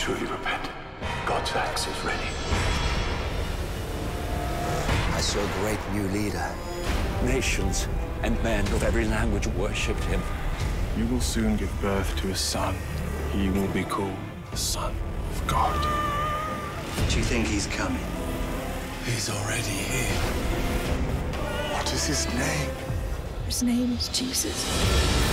truly repent, God's axe is ready. I saw a great new leader. Nations and men of every language worshipped him. You will soon give birth to a son. He will be called the Son of God. Do you think he's coming? He's already here. What is his name? His name is Jesus.